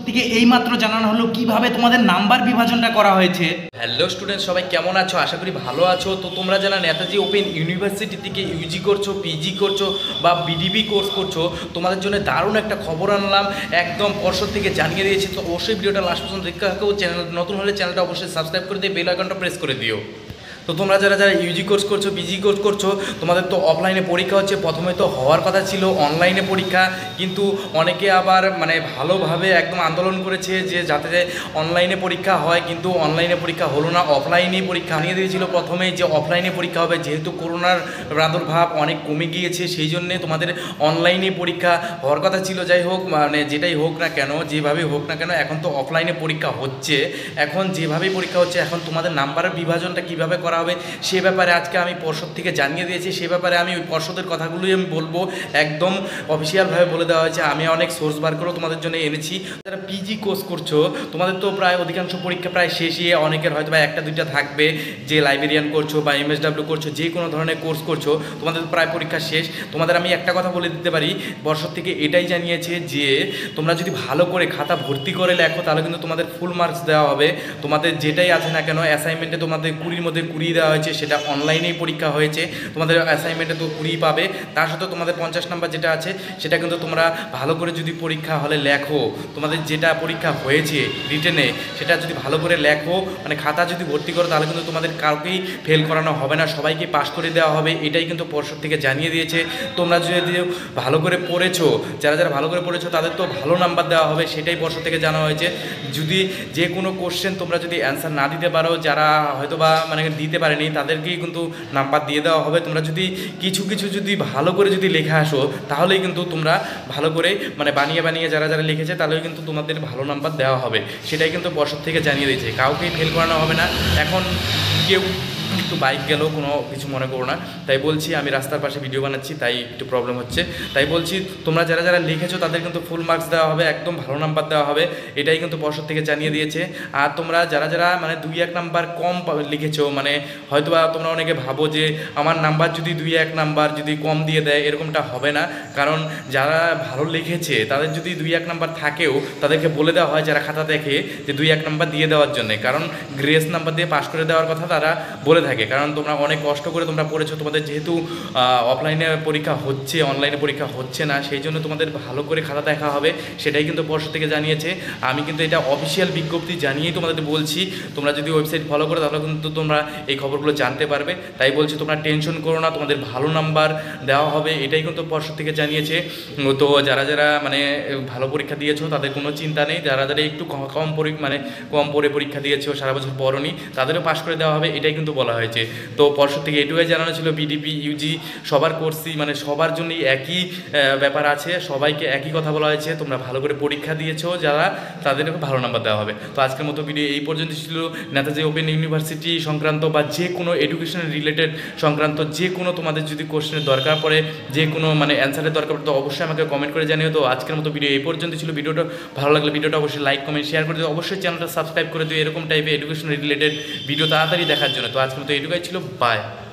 থেকে এইমাত্র জানানো হলো কিভাবে তোমাদের নাম্বার বিভাজনটা করা হয়েছে। হ্যালো স্টুডেন্ট, সবাই কেমন আছো? আশা করি ভালো আছো। তো তোমরা যারা নেতাজি ওপেন ইউনিভার্সিটি থেকে ইউজি করছো, পিজি করছো বা বিডিপি কোর্স করছো, তোমাদের জন্য দারুণ একটা খবর আনলাম, একদম পর্ষদ থেকে জানিয়ে দিয়েছি। তো অবশ্যই ভিডিওটা লাস্ট পর্যন্ত দেখতে থাকো। চ্যানেল নতুন হলে চ্যানেলটা অবশ্যই সাবস্ক্রাইব করে দিয়ে বেল আইকনটা প্রেস করে দিও। তো তোমরা যারা যারা ইউজি কোর্স করছো, পিজি কোর্স করছো, তোমাদের তো অফলাইনে পরীক্ষা হচ্ছে। প্রথমে তো হওয়ার কথা ছিল অনলাইনে পরীক্ষা, কিন্তু অনেকে আবার ভালোভাবে একদম আন্দোলন করেছে যে যাতে অনলাইনে পরীক্ষা হয়, কিন্তু অনলাইনে পরীক্ষা হলো না, অফলাইনেই পরীক্ষা আনিয়ে দিয়েছিল প্রথমেই যে অফলাইনে পরীক্ষা হবে। যেহেতু করোনার প্রাদুর্ভাব অনেক কমে গিয়েছে, সেই জন্যে তোমাদের অনলাইনে পরীক্ষা হওয়ার কথা ছিল। যাই হোক, যেটাই হোক না কেন, যেভাবে হোক না কেন, এখন তো অফলাইনে পরীক্ষা হচ্ছে। এখন যেভাবেই পরীক্ষা হচ্ছে, এখন তোমাদের নাম্বারের বিভাজনটা কীভাবে করা হবে সে ব্যাপারে আজকে আমি পর্ষদ থেকে জানিয়ে দিয়েছি। সে ব্যাপারে আমি ওই পর্ষদের কথাগুলোই আমি বলবো, একদম অফিসিয়ালভাবে বলে দেওয়া হয়েছে। আমি অনেক সোর্স বার করেও তোমাদের জন্য এনেছি। যারা পিজি কোর্স করছো, তোমাদের তো প্রায় অধিকাংশ পরীক্ষা প্রায় শেষই, অনেকের হয়তো বা একটা দুইটা থাকবে। যে লাইব্রেরিয়ান করছো বা MSW করছো, যে কোনো ধরনের কোর্স করছো, তোমাদের প্রায় পরীক্ষা শেষ। তোমাদের আমি একটা কথা বলে দিতে পারি, পর্ষদ থেকে এটাই জানিয়েছে যে তোমরা যদি ভালো করে খাতা ভর্তি করে লেখো, তাহলে কিন্তু তোমাদের ফুল মার্কস দেওয়া হবে। তোমাদের যেটাই আছে না কেন, অ্যাসাইনমেন্টে তোমাদের 20-র মধ্যে 20 দেওয়া হয়েছে, সেটা অনলাইনেই পরীক্ষা হয়েছে। তোমাদের অ্যাসাইনমেন্টে তো 20 পাবে, তার সাথে তোমাদের 50 নাম্বার যেটা আছে সেটা কিন্তু তোমরা ভালো করে যদি পরীক্ষা হলে লেখো, তোমাদের যেটা পরীক্ষা হয়েছে রিটেনে, সেটা যদি ভালো করে লেখো, খাতা যদি ভর্তি করো, তাহলে কিন্তু তোমাদের কাউকেই ফেল করানো হবে না, সবাইকে পাস করে দেওয়া হবে। এটাই কিন্তু পর্ষদ থেকে জানিয়ে দিয়েছে। তোমরা যদি ভালো করে পড়েছো, যারা যারা ভালো করে পড়েছো, তাদের তো ভালো নাম্বার দেওয়া হবে, সেটাই পর্ষদ থেকে জানা হয়েছে। যদি যে কোনো কোশ্চেন তোমরা যদি অ্যান্সার না দিতে পারো, যারা হয়তো বা দিতে পারেনি, তাদেরকেই কিন্তু নাম্বার দিয়ে দেওয়া হবে। তোমরা যদি কিছু কিছু যদি ভালো করে যদি লেখে আসো, তাহলেই কিন্তু তোমরা ভালো করে বানিয়ে বানিয়ে যারা যারা লিখেছে, তাহলেই কিন্তু তোমাদের ভালো নাম্বার দেওয়া হবে। সেটাই কিন্তু পর্ষদ থেকে জানিয়ে দিয়েছে, কাউকেই ফেল করানো হবে না। এখন কেউ একটু বাইক গেলেও কোনো কিছু মনে করো না, তাই বলছি। আমি রাস্তার পাশে ভিডিও বানাচ্ছি, তাই একটু প্রবলেম হচ্ছে। তাই বলছি, তোমরা যারা যারা লিখেছো তাদের কিন্তু ফুল মার্কস দেওয়া হবে, একদম ভালো নাম্বার দেওয়া হবে। এটাই কিন্তু পর্ষদ থেকে জানিয়ে দিয়েছে। আর তোমরা যারা যারা 2-1 নাম্বার কম লিখেছো, হয়তোবা তোমরা অনেকে ভাবো যে আমার নাম্বার যদি 2-1 নাম্বার যদি কম দিয়ে দেয়, এরকমটা হবে না। কারণ যারা ভালো লিখেছে তাদের যদি 2-1 নাম্বার থাকেও, তাদেরকে বলে দেওয়া হয় যারা খাতা দেখে যে 2-1 নাম্বার দিয়ে দেওয়ার জন্য, কারণ গ্রেস নাম্বার দিয়ে পাস করে দেওয়ার কথা তারা বলে থাকে। কারণ তোমরা অনেক কষ্ট করে তোমরা পড়েছো, তোমাদের যেহেতু অফলাইনে পরীক্ষা হচ্ছে, অনলাইনে পরীক্ষা হচ্ছে না, সেই জন্য তোমাদের ভালো করে খাতা দেখা হবে। সেটাই কিন্তু পর্ষদ থেকে জানিয়েছে। আমি কিন্তু এটা অফিসিয়াল বিজ্ঞপ্তি জানিয়েই তোমাদের বলছি। তোমরা যদি ওয়েবসাইট ফলো করো, তাহলে কিন্তু তোমরা এই খবরগুলো জানতে পারবে। তাই বলছি, তোমরা টেনশন করো না, তোমাদের ভালো নাম্বার দেওয়া হবে, এটাই কিন্তু পর্ষদ থেকে জানিয়েছে। তো যারা যারা ভালো পরীক্ষা দিয়েছো, তাদের কোনো চিন্তা নেই। যারা যারা একটু কম পড়ে পরীক্ষা দিয়েছো, সারা বছর পড়োনি, তাদেরও পাস করে দেওয়া হবে, এটাই কিন্তু বলা হয়েছে। তো পর্ষদ থেকে এটুকুই জানানো ছিল। বিডিপি ইউজি সবার কোর্সই সবার জন্যই একই ব্যাপার আছে, সবাইকে একই কথা বলা হয়েছে। তোমরা ভালো করে পরীক্ষা দিয়েছো যারা, তাদেরকে ভালো নাম্বার দেওয়া হবে। তো আজকের মতো ভিডিও এই পর্যন্ত ছিল। নেতাজি ওপেন ইউনিভার্সিটি সংক্রান্ত বা যে কোনো এডুকেশন রিলেটেড সংক্রান্ত যে কোনো তোমাদের যদি কোশ্চেনের দরকার পড়ে, যে কোনো অ্যান্সারের দরকার পড়ে, তো অবশ্যই আমাকে কমেন্ট করে জানিও। তো আজকের মতো ভিডিও এই পর্যন্ত ছিল। ভিডিওটা ভালো লাগলে ভিডিওটা অবশ্যই লাইক, কমেন্ট, শেয়ার করে দিও। অবশ্যই চ্যানেলটা সাবস্ক্রাইব করে দিও এরকম টাইপের এডুকেশন রিলেটেড ভিডিও তাড়াতাড়ি দেখার জন্য। তো আজকের মতো এটুকুই ছিল। বাই।